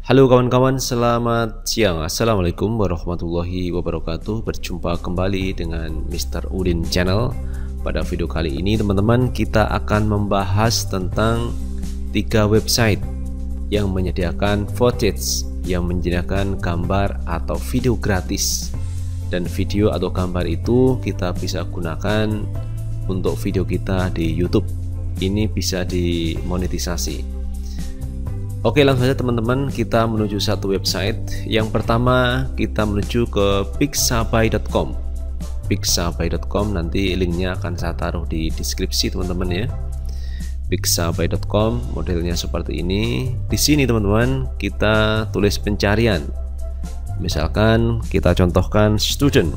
Halo kawan-kawan, selamat siang. Assalamualaikum warahmatullahi wabarakatuh. Berjumpa kembali dengan Mr. Udin Channel. Pada video kali ini teman-teman, kita akan membahas tentang 3 website yang menyediakan footage, yang menyediakan gambar atau video gratis. Dan video atau gambar itu kita bisa gunakan untuk video kita di YouTube. Ini bisa dimonetisasi. Oke, langsung saja teman-teman, kita menuju satu website. Yang pertama kita menuju ke pixabay.com. Pixabay.com, nanti linknya akan saya taruh di deskripsi teman-teman ya. Pixabay.com, modelnya seperti ini. Di sini teman-teman kita tulis pencarian. Misalkan kita contohkan student.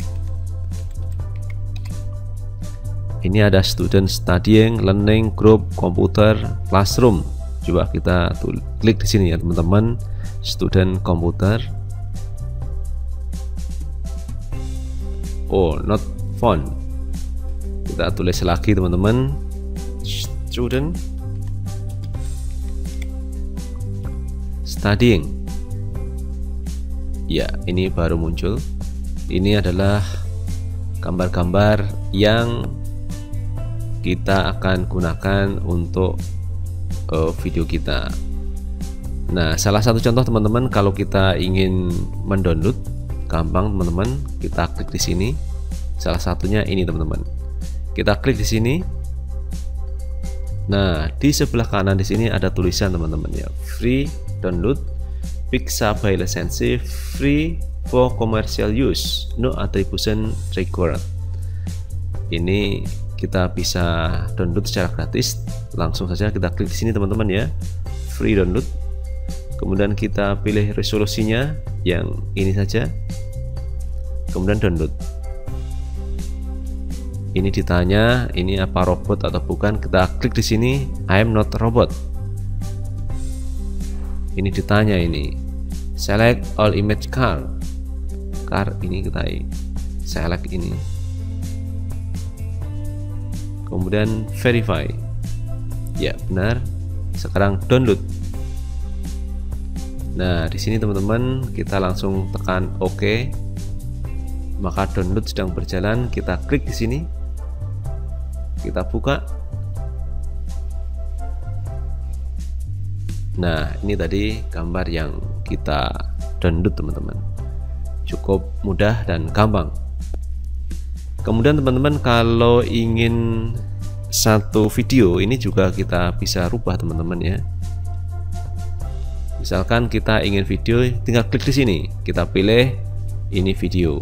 Ini ada student studying, learning, group, computer, classroom. Coba kita klik di sini ya teman-teman, student computer. Oh, not found. Kita tulis lagi teman-teman, student studying. Ya, ini baru muncul. Ini adalah gambar-gambar yang kita akan gunakan untuk video kita. Nah, salah satu contoh teman-teman, kalau kita ingin mendownload, gampang teman-teman, kita klik di sini. Salah satunya ini teman-teman. Kita klik di sini. Nah, di sebelah kanan di sini ada tulisan teman-teman ya, free download Pixabay license, free for commercial use, no attribution required. Ini kita bisa download secara gratis. Langsung saja kita klik di sini teman-teman ya, free download. Kemudian kita pilih resolusinya yang ini saja, kemudian download. Ini ditanya ini apa robot atau bukan, kita klik di sini, I am not robot. Ini ditanya ini select all image car, ini kita select ini, kemudian verify. Ya, benar. Sekarang download. Nah, di sini teman-teman kita langsung tekan OK. Maka download sedang berjalan. Kita klik di sini. Kita buka. Nah, ini tadi gambar yang kita download teman-teman. Cukup mudah dan gampang. Kemudian teman-teman, kalau ingin satu video ini juga kita bisa rubah teman-teman ya. Misalkan kita ingin video, tinggal klik di sini, kita pilih ini video.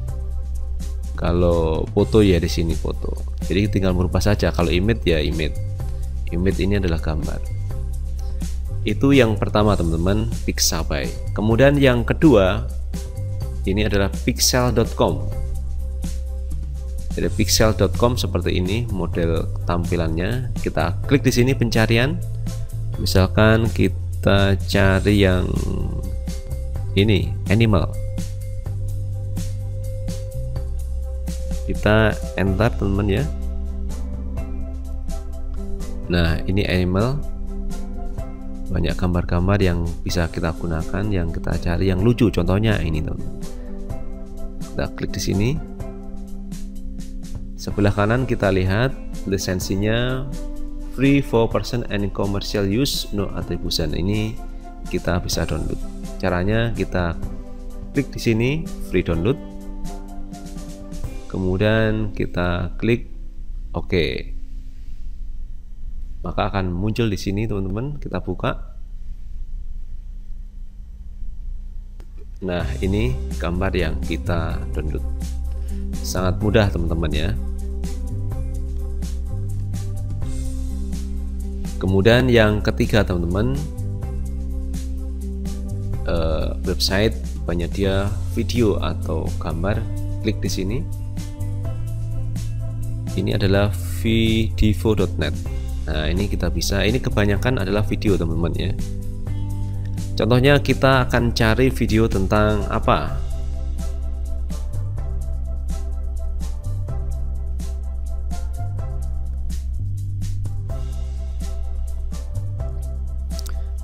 Kalau foto ya di sini foto. Jadi tinggal merubah saja. Kalau image ya image. Image ini adalah gambar. Itu yang pertama teman-teman, Pixabay. Kemudian yang kedua ini adalah pixel.com. Jadi pixel.com seperti ini model tampilannya. Kita klik di sini pencarian. Misalkan kita cari yang ini, animal. Kita enter teman-teman ya. Nah, ini animal. Banyak gambar-gambar yang bisa kita gunakan, yang kita cari yang lucu. Contohnya ini teman-teman. Kita klik di sini. Sebelah kanan kita lihat lisensinya free for person and commercial use, no attribution. Ini kita bisa download. Caranya kita klik di sini, free download. Kemudian kita klik OK. Maka akan muncul di sini teman-teman. Kita buka. Nah, ini gambar yang kita download. Sangat mudah teman-teman ya. Kemudian yang ketiga teman-teman, website penyedia video atau gambar. Klik di sini. Ini adalah vdivo.net. Nah, ini kita bisa, ini kebanyakan adalah video teman-teman ya. Contohnya kita akan cari video tentang apa.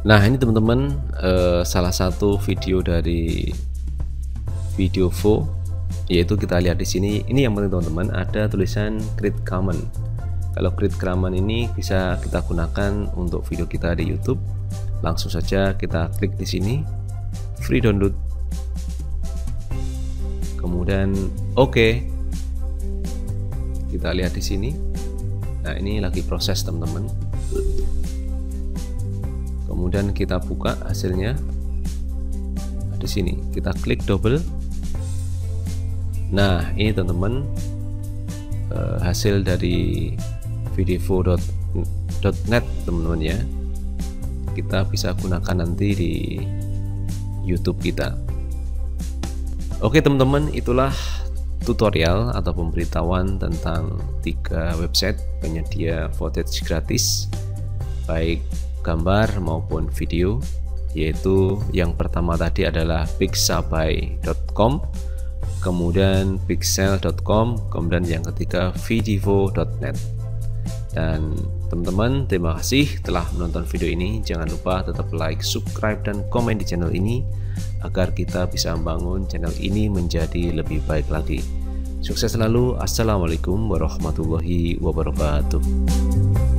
Nah, ini teman-teman salah satu video dari Videovo, yaitu kita lihat di sini. Ini yang penting teman-teman, ada tulisan Create Commons. Kalau Create Commons ini bisa kita gunakan untuk video kita di YouTube. Langsung saja kita klik di sini, free download, kemudian oke. Kita lihat di sini. Nah, ini lagi proses teman-teman. Kemudian kita buka hasilnya. Di sini kita klik double. Nah, ini teman-teman hasil dari videovo.net teman-teman ya. Kita bisa gunakan nanti di YouTube kita. Oke teman-teman, itulah tutorial atau pemberitahuan tentang 3 website penyedia footage gratis baik gambar maupun video, yaitu yang pertama tadi adalah pixabay.com, kemudian pixel.com, kemudian yang ketiga videovo.net. Dan teman-teman, terima kasih telah menonton video ini. Jangan lupa tetap like, subscribe, dan komen di channel ini agar kita bisa membangun channel ini menjadi lebih baik lagi. Sukses selalu. Assalamualaikum warahmatullahi wabarakatuh.